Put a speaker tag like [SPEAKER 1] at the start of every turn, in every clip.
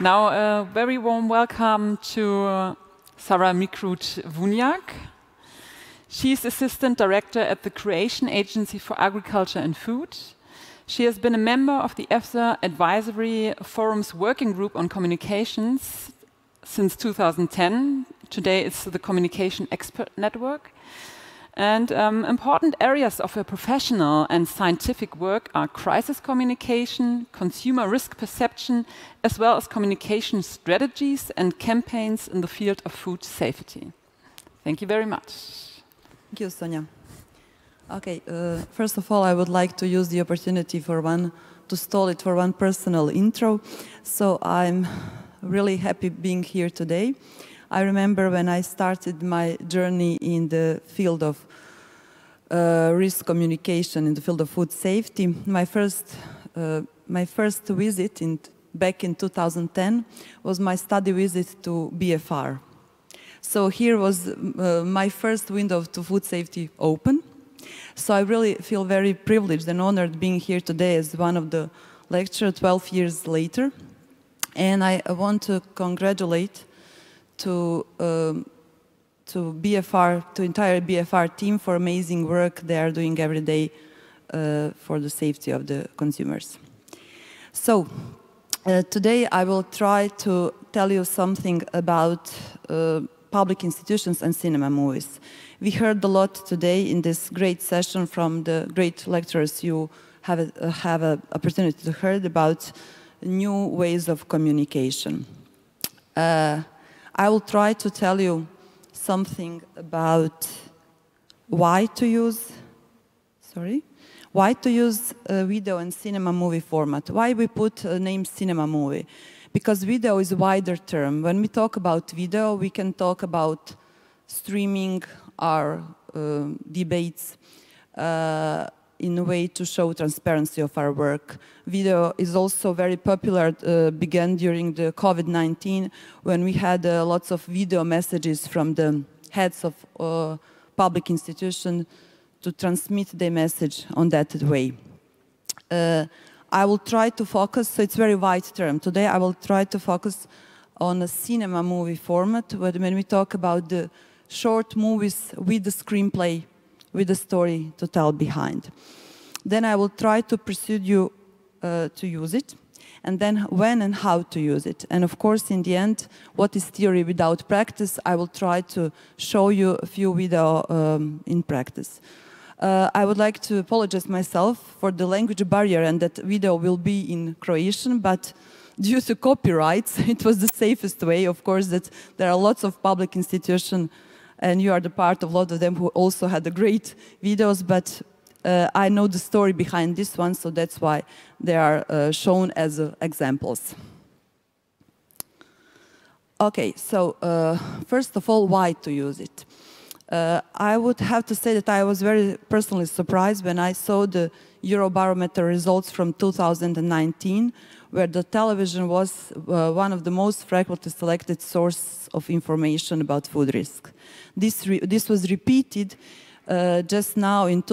[SPEAKER 1] Now, a very warm welcome to Sara Mikrut Vunjak. She's Assistant Director at the Croatian Agency for Agriculture and Food. She has been a member of the EFSA Advisory Forum's Working Group on Communications since 2010. Today it's the Communication Expert Network. And important areas of her professional and scientific work are crisis communication, consumer risk perception, as well as communication strategies and campaigns in the field of food safety. Thank you very much.
[SPEAKER 2] Thank you, Sonja. Okay, first of all, I would like to use the opportunity to stall it for one personal intro. So I'm really happy being here today. I remember when I started my journey in the field of risk communication, in the field of food safety. My first visit back in 2010 was my study visit to BFR. So here was my first window to food safety open. So I really feel very privileged and honored being here today as one of the lecturers 12 years later. And I want to congratulate to BFR, to entire BFR team for amazing work they are doing every day for the safety of the consumers. So today I will try to tell you something about public institutions and cinema movies. We heard a lot today in this great session from the great lecturers you have an opportunity to hear about new ways of communication. I will try to tell you something about why to use video and cinema movie format. Why we put a name cinema movie? Because video is a wider term. When we talk about video, we can talk about streaming our debates in a way to show transparency of our work. Video is also very popular, began during the COVID-19 when we had lots of video messages from the heads of public institutions to transmit their message on that way. I will try to focus, so it's a very wide term. Today I will try to focus on a cinema movie format when we talk about the short movies with the screenplay, with the story to tell behind. Then I will try to persuade you to use it, and then when and how to use it. And of course, in the end, what is theory without practice? I will try to show you a few videos in practice. I would like to apologize myself for the language barrier and that video will be in Croatian, but due to copyrights, it was the safest way. Of course, that there are lots of public institutions and you are the part of a lot of them who also had the great videos, but I know the story behind this one, so that's why they are shown as examples. Okay, so first of all, why to use it? I would have to say that I was very personally surprised when I saw the Eurobarometer results from 2019, where the television was one of the most frequently selected sources of information about food risk. This was repeated just now in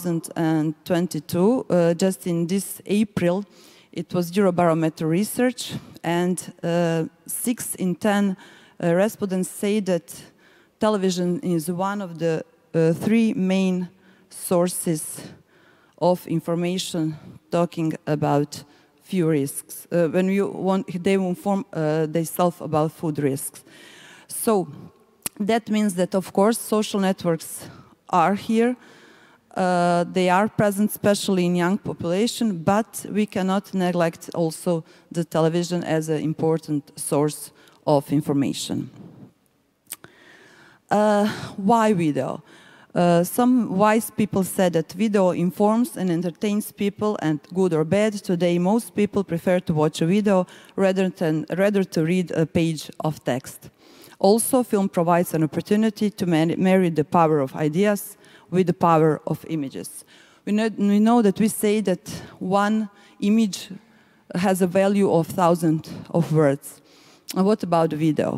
[SPEAKER 2] 2022, just in this April. It was Eurobarometer research, and 6 in 10 respondents say that television is one of the 3 main sources of information talking about few risks, when they inform themselves about food risks. So that means that, of course, social networks are here. They are present, especially in young population, but we cannot neglect also the television as an important source of information. Why video? Some wise people said that video informs and entertains people, and good or bad, today most people prefer to watch a video rather to read a page of text. Also, film provides an opportunity to marry the power of ideas with the power of images. We know that we say that one image has a value of 1,000 of words. And what about video?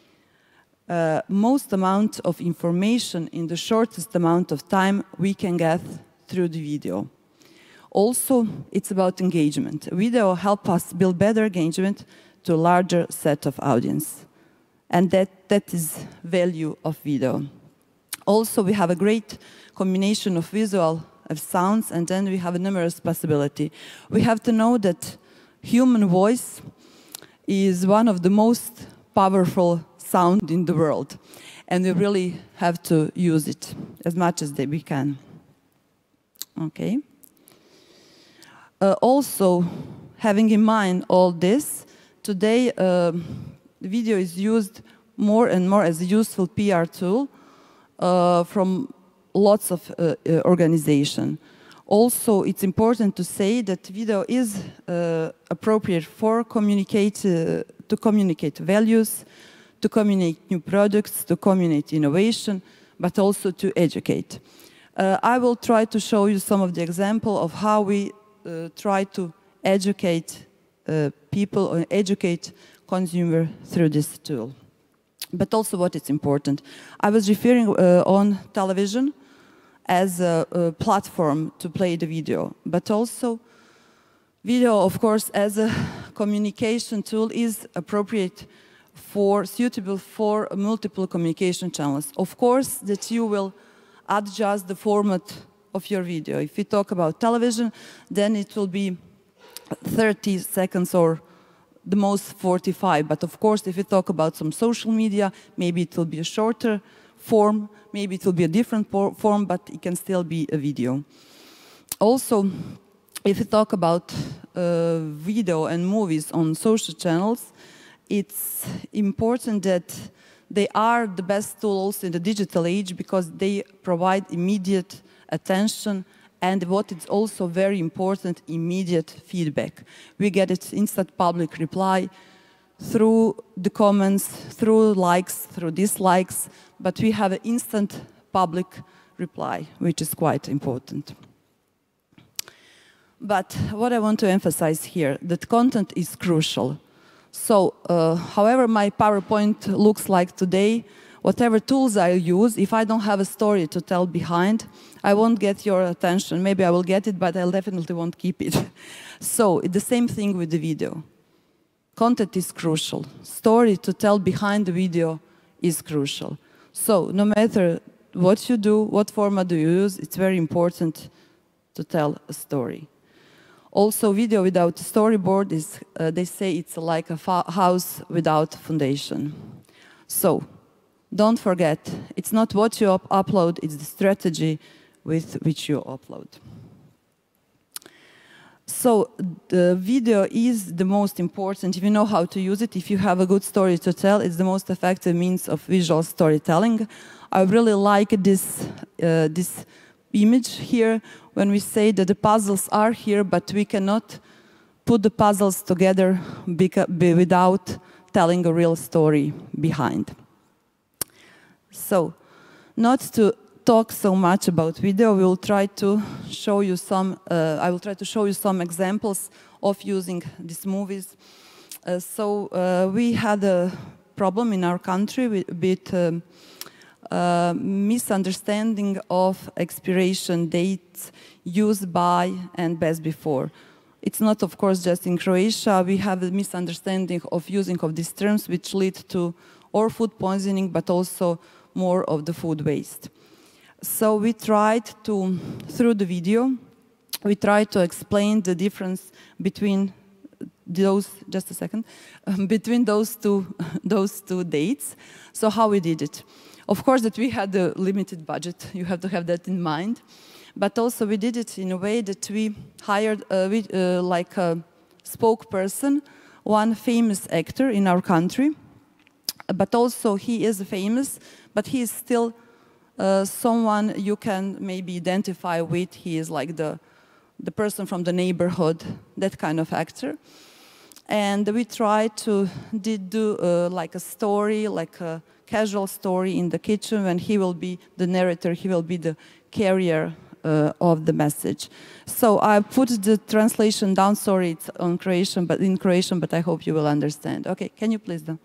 [SPEAKER 2] Most amount of information in the shortest amount of time we can get through the video. Also, it's about engagement. Video help us build better engagement to a larger set of audience. And that is value of video. Also, we have a great combination of visual, of sounds, and then we have a numerous possibility. We have to know that human voice is one of the most powerful sound in the world, and we really have to use it as much as we can. Okay. Also, having in mind all this, today video is used more and more as a useful PR tool from lots of organizations. Also, it's important to say that video is appropriate for to communicate values, to communicate new products, to communicate innovation, but also to educate. I will try to show you some of the examples of how we try to educate people or educate consumers through this tool. But also what is important. I was referring on television as a platform to play the video, but also video, of course, as a communication tool is appropriate suitable for multiple communication channels. Of course, that you will adjust the format of your video. If you talk about television, then it will be 30 seconds or the most 45. But of course, if you talk about some social media, maybe it will be a shorter form, maybe it will be a different form, but it can still be a video. Also, if you talk about video and movies on social channels, it's important that they are the best tools in the digital age because they provide immediate attention and what is also very important, immediate feedback. We get it instant public reply through the comments, through likes, through dislikes, but we have an instant public reply, which is quite important. But what I want to emphasize here, that content is crucial. So, however my PowerPoint looks like today, whatever tools I use, if I don't have a story to tell behind, I won't get your attention. Maybe I will get it, but I definitely won't keep it. So, the same thing with the video. Content is crucial. Story to tell behind the video is crucial. So, no matter what you do, what format do you use, it's very important to tell a story. Also, video without a storyboard is, they say it's like a house without foundation. So, don't forget, it's not what you upload, it's the strategy with which you upload. So, the video is the most important. If you know how to use it, if you have a good story to tell, it's the most effective means of visual storytelling. I really like this image here when we say that the puzzles are here, but we cannot put the puzzles together without telling a real story behind. So, not to talk so much about video, we will try to show you some, I will try to show you some examples of using these movies. We had a problem in our country with misunderstanding of expiration dates used by and best before. It's not, of course, just in Croatia. We have a misunderstanding of using of these terms which lead to or food poisoning, but also more of the food waste. So we tried to, through the video, we tried to explain the difference between those, just a second, between those two dates. So how we did it. Of course that we had a limited budget, you have to have that in mind. But also we did it in a way that we hired like a spokesperson, one famous actor in our country. But also he is famous, but he is still someone you can maybe identify with. He is like the person from the neighborhood, that kind of actor. And we tried to do like a story, like a casual story in the kitchen, when he will be the narrator, he will be the carrier of the message. So I put the translation down, sorry, it's in Croatian, but I hope you will understand. Okay, can you please do?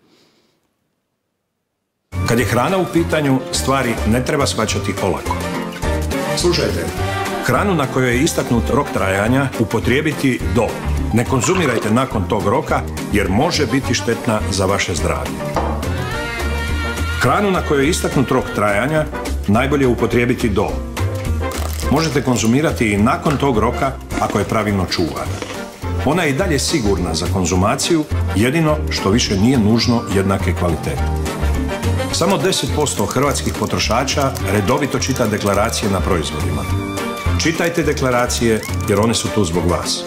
[SPEAKER 3] Kad je hrana u pitanju, stvari ne treba shvaćati olako.
[SPEAKER 4] Slušajte,
[SPEAKER 3] Hranu na kojoj je istaknut rok trajanja upotrijebiti do. Ne konzumirajte nakon tog roka jer može biti štetna za vaše zdravlje. Hranu na kojoj je istaknut rok trajanja najbolje upotrijebiti do. Možete konzumirati i nakon tog roka ako je pravilno čuvana. Ona je i dalje sigurna za konzumaciju, jedino što više nije nužno jednake kvalitete. Samo 10% hrvatskih potrošača redovito čita deklaracije na proizvodima. Čitajte deklaracije jer one su tu zbog vas.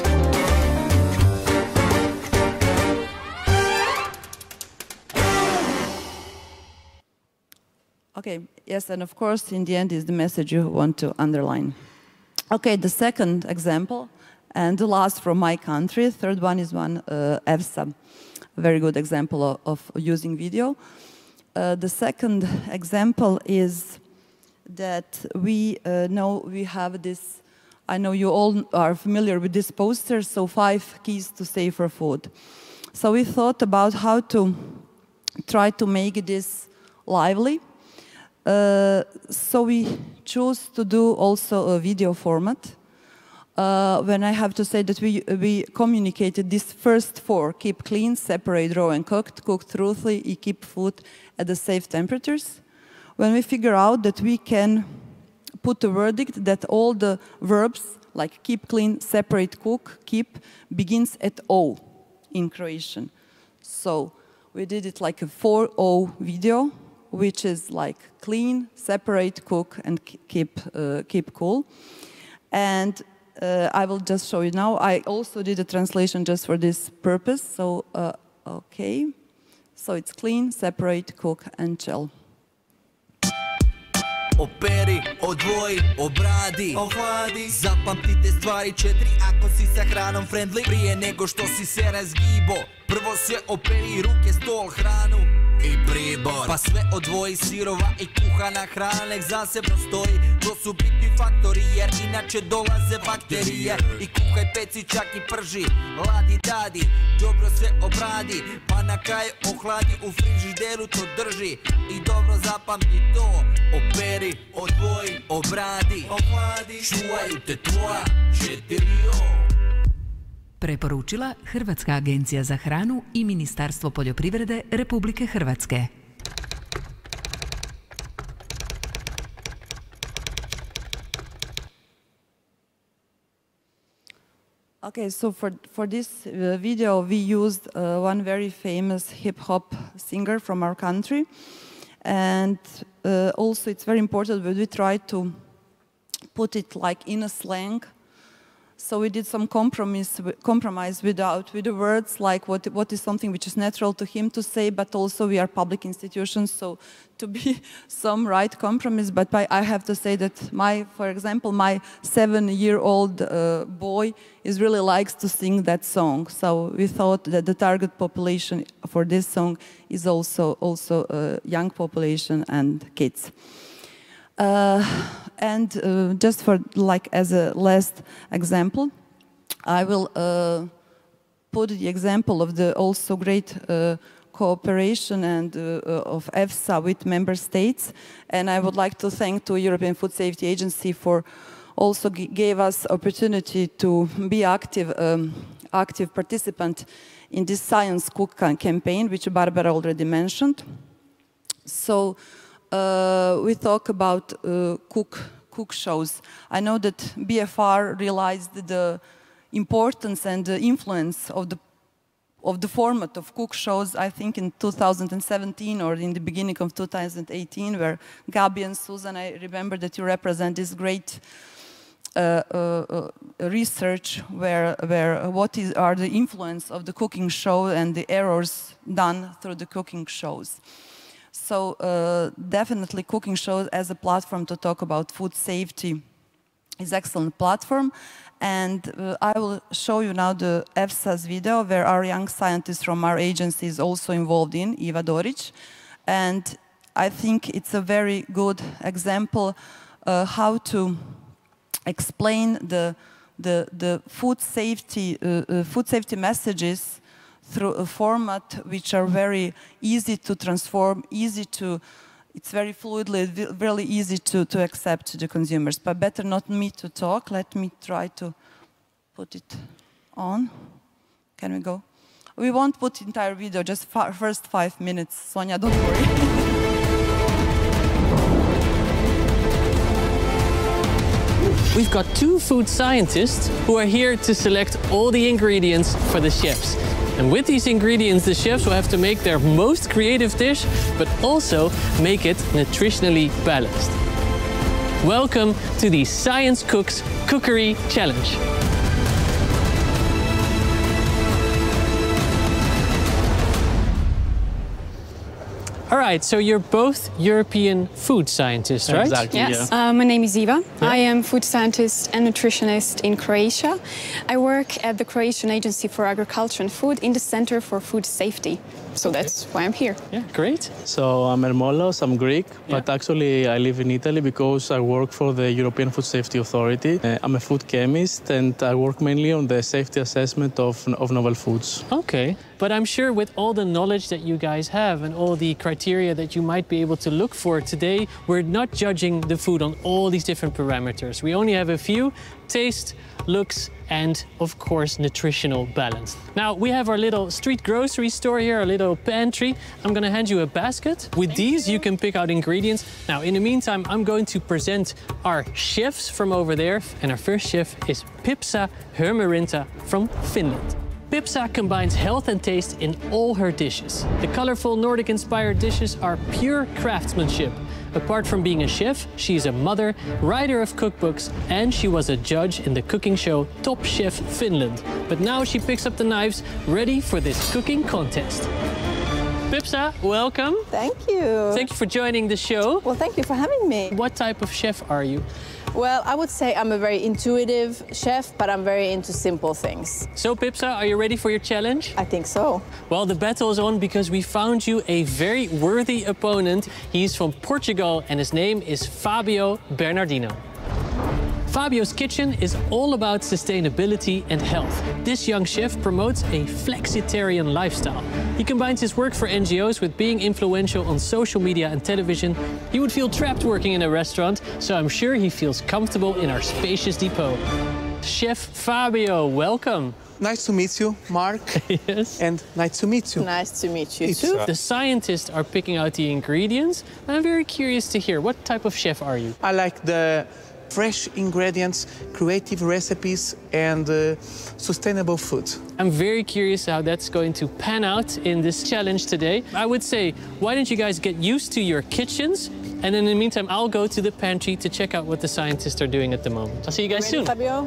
[SPEAKER 2] Okay, yes, and of course, in the end is the message you want to underline. Okay, the second example, and the last from my country, third one is one EFSA, a very good example of using video. The second example is that we know we have this, I know you all are familiar with this poster, so 5 keys to safer food. So we thought about how to try to make this lively. So we choose to do also a video format. When I have to say that we communicated these first 4, keep clean, separate raw and cooked, cook truthfully, keep food at the safe temperatures. When we figure out that we can put a verdict that all the verbs like keep clean, separate, cook, keep begins at O in Croatian. So we did it like a 4O video, which is like clean, separate, cook, and keep cool. And I will just show you now. I also did a translation just for this purpose. So, okay. So it's clean, separate, cook, and chill.
[SPEAKER 4] Operi, odvoji, obradi, ohladi. Zapamtite stvari 4 ako si sa hranom friendly. Prije nego što si se razgibo, prvo se operi ruke, stol, hranu i pribor. Pa sve odvoji, sirova i kuhana hrana nek zasebno stoji. To su bitni faktori jer inače dolaze bakterije. I kuhaj, peci, čak i prži, ladi, dadi, dobro sve obradi. Pa na kraju ohladi, u frižideru to drži. I dobro zapamti to, operi, odvoji, obradi, ohladi. Čuvaju te tvoja 4O.
[SPEAKER 5] Preporučila Hrvatska agencija za hranu i Ministarstvo poljoprivrede Republike Hrvatske.
[SPEAKER 2] Okay, so for this video we used one very famous hip-hop singer from our country, and also it's very important that we try to put it like in a slang. So we did some compromise with the words, like what is something which is natural to him to say, but also we are public institutions, so to be some right compromise. But I have to say that for example, my 7-year-old boy really likes to sing that song. So we thought that the target population for this song is also a young population and kids. Just for like as a last example, I will put the example of the also great cooperation and of EFSA with member states, and I would like to thank the European Food Safety Agency for also gave us opportunity to be active participant in this Science Cook campaign, which Barbara already mentioned. So. We talk about cook shows. I know that BFR realized the importance and the influence of the format of cook shows, I think in 2017 or in the beginning of 2018, where Gabi and Susan, I remember that you represent this great research where are the influence of the cooking show and the errors done through the cooking shows. So definitely cooking shows as a platform to talk about food safety is excellent platform. And I will show you now the EFSA's video where our young scientist from our agency is also involved in, Iva Doric. And I think it's a very good example how to explain the food safety messages through a format which are very easy to transform, easy to it's very fluidly, really easy to accept to the consumers. But better not me to talk. Let me try to put it on. Can we go? We won't put entire video, just first 5 minutes. Sonia, don't worry.
[SPEAKER 6] We've got 2 food scientists who are here to select all the ingredients for the chefs. And with these ingredients, the chefs will have to make their most creative dish, but also make it nutritionally balanced. Welcome to the Science Cooks Cookery Challenge. All right, so you're both European food scientists, right?
[SPEAKER 7] Exactly,
[SPEAKER 8] Yes,
[SPEAKER 7] yeah.
[SPEAKER 8] my name is Eva.
[SPEAKER 6] Yeah.
[SPEAKER 8] I am food scientist and nutritionist in Croatia. I work at the Croatian Agency for Agriculture and Food in the Center for Food Safety. So that's why I'm here.
[SPEAKER 6] Yeah, great.
[SPEAKER 7] So I'm Hermolos, I'm Greek, but actually I live in Italy because I work for the European Food Safety Authority. I'm a food chemist and I work mainly on the safety assessment of novel foods.
[SPEAKER 6] Okay, but I'm sure with all the knowledge that you guys have and all the criteria that you might be able to look for today, we're not judging the food on all these different parameters. We only have a few: taste, looks, and of course, nutritional balance. Now, we have our little street grocery store here, our little pantry. I'm gonna hand you a basket. With these, you can pick out ingredients. Now, in the meantime, I'm going to present our chefs from over there. And our first chef is Pipsa Hermerinta from Finland. Pipsa combines health and taste in all her dishes. The colorful Nordic-inspired dishes are pure craftsmanship. Apart from being a chef, she is a mother, writer of cookbooks, and she was a judge in the cooking show Top Chef Finland. But now she picks up the knives, ready for this cooking contest. Pipsa, welcome.
[SPEAKER 9] Thank you.
[SPEAKER 6] Thank you for joining the show.
[SPEAKER 9] Well, thank you for having me.
[SPEAKER 6] What type of chef are you?
[SPEAKER 9] Well, I would say I'm a very intuitive chef, but I'm very into simple things.
[SPEAKER 6] So, Pipsa, are you ready for your challenge?
[SPEAKER 9] I think so.
[SPEAKER 6] Well, the battle is on because we found you a very worthy opponent. He's from Portugal and his name is Fabio Bernardino. Fabio's kitchen is all about sustainability and health. This young chef promotes a flexitarian lifestyle. He combines his work for NGOs with being influential on social media and television. He would feel trapped working in a restaurant, so I'm sure he feels comfortable in our spacious depot. Chef Fabio, welcome.
[SPEAKER 10] Nice to meet you, Mark.
[SPEAKER 6] Yes.
[SPEAKER 10] And nice to meet you.
[SPEAKER 9] Nice to meet you too.
[SPEAKER 6] The scientists are picking out the ingredients. I'm very curious to hear, what type of chef are you?
[SPEAKER 10] I like the fresh ingredients, creative recipes, and sustainable food.
[SPEAKER 6] I'm very curious how that's going to pan out in this challenge today. I would say, why don't you guys get used to your kitchens? And in the meantime, I'll go to the pantry to check out what the scientists are doing at the moment. I'll see you guys soon.
[SPEAKER 9] Fabio?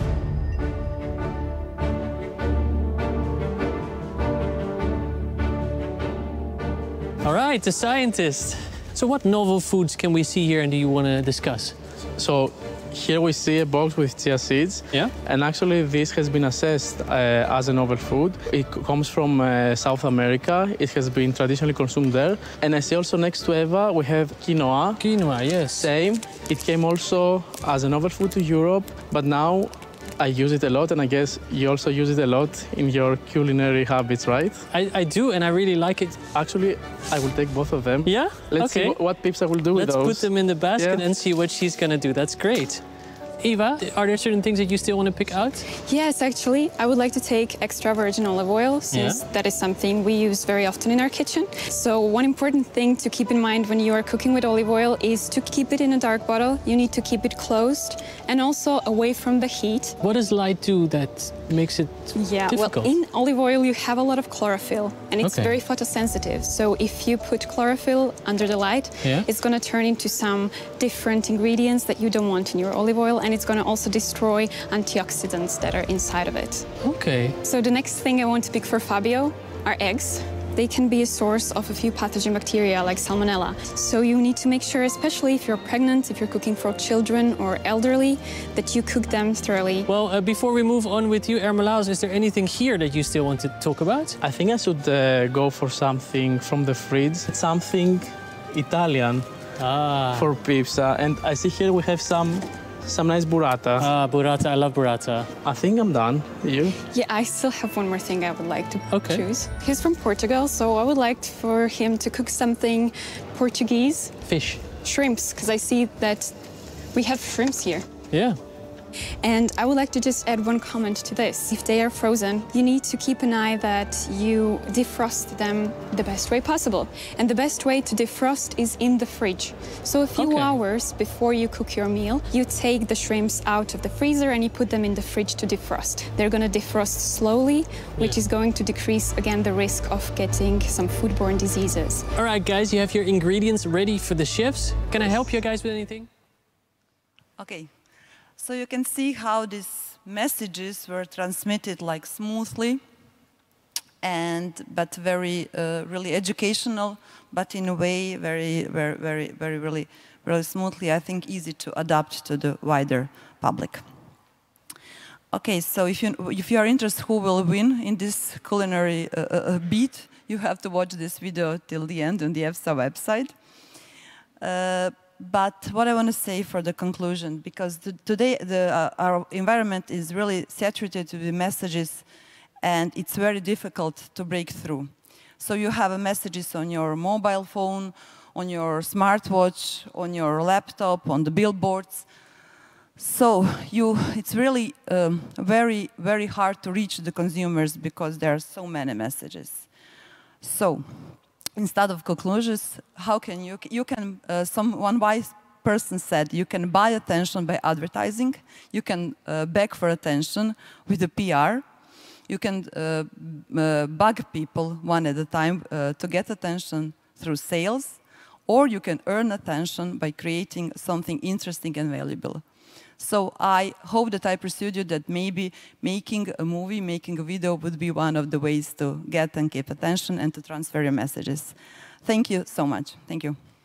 [SPEAKER 6] All right, the scientists. So what novel foods can we see here and do you want to discuss?
[SPEAKER 7] So here we see a box with chia seeds.
[SPEAKER 6] Yeah.
[SPEAKER 7] And actually this has been assessed as a novel food. It comes from South America. It has been traditionally consumed there. And I see also next to Eva, we have quinoa.
[SPEAKER 6] Quinoa, yes.
[SPEAKER 7] Same. It came also as a novel food to Europe, but now I use it a lot, and I guess you also use it a lot in your culinary habits, right?
[SPEAKER 6] I do, and I really like it.
[SPEAKER 7] Actually, I will take both of them.
[SPEAKER 6] Yeah?
[SPEAKER 7] Let's see what Pipsa will do with those.
[SPEAKER 6] Let's put them in the basket and see what she's gonna do. That's great. Eva, are there certain things that you still want to pick out?
[SPEAKER 8] Yes, actually, I would like to take extra virgin olive oil, since that is something we use very often in our kitchen. So one important thing to keep in mind when you are cooking with olive oil is to keep it in a dark bottle. You need to keep it closed and also away from the heat.
[SPEAKER 6] What does light do that makes it difficult?
[SPEAKER 8] Well, in olive oil you have a lot of chlorophyll, and it's very photosensitive. So if you put chlorophyll under the light, it's going to turn into some different ingredients that you don't want in your olive oil, and it's going to also destroy antioxidants that are inside of it.
[SPEAKER 6] Okay.
[SPEAKER 8] So the next thing I want to pick for Fabio are eggs. They can be a source of a few pathogen bacteria like Salmonella. So you need to make sure, especially if you're pregnant, if you're cooking for children or elderly, that you cook them thoroughly.
[SPEAKER 6] Well, before we move on with you, Hermolaus, is there anything here that you still want to talk about?
[SPEAKER 7] I think I should go for something from the fridge, something Italian for Pipsa. And I see here we have some some nice burrata.
[SPEAKER 6] Burrata, I love burrata.
[SPEAKER 7] I think I'm done. You?
[SPEAKER 8] Yeah, I still have one more thing I would like to
[SPEAKER 6] Okay.
[SPEAKER 8] choose. He's from Portugal, so I would like for him to cook something Portuguese.
[SPEAKER 6] Fish.
[SPEAKER 8] Shrimps, because I see that we have shrimps here.
[SPEAKER 6] Yeah.
[SPEAKER 8] And I would like to just add one comment to this. If they are frozen, you need to keep an eye that you defrost them the best way possible. And the best way to defrost is in the fridge. So a few hours before you cook your meal, you take the shrimps out of the freezer and you put them in the fridge to defrost. They're going to defrost slowly, which is going to decrease, again, the risk of getting some foodborne diseases.
[SPEAKER 6] All right, guys, you have your ingredients ready for the chefs. Can I help you guys with anything?
[SPEAKER 2] Okay. So you can see how these messages were transmitted like smoothly, but very really educational, but in a way very smoothly. I think easy to adapt to the wider public. Okay, so if you are interested who will win in this culinary beat, you have to watch this video till the end on the EFSA website. But what I want to say for the conclusion, because today our environment is really saturated with messages and it's very difficult to break through. So you have messages on your mobile phone, on your smartwatch, on your laptop, on the billboards. So it's really very hard to reach the consumers because there are so many messages. So instead of conclusions, how can one wise person said, you can buy attention by advertising, you can beg for attention with the PR, you can bug people one at a time to get attention through sales, or you can earn attention by creating something interesting and valuable. So I hope that I persuade you that maybe making a movie, making a video would be one of the ways to get and keep attention and to transfer your messages. Thank you so much. Thank you.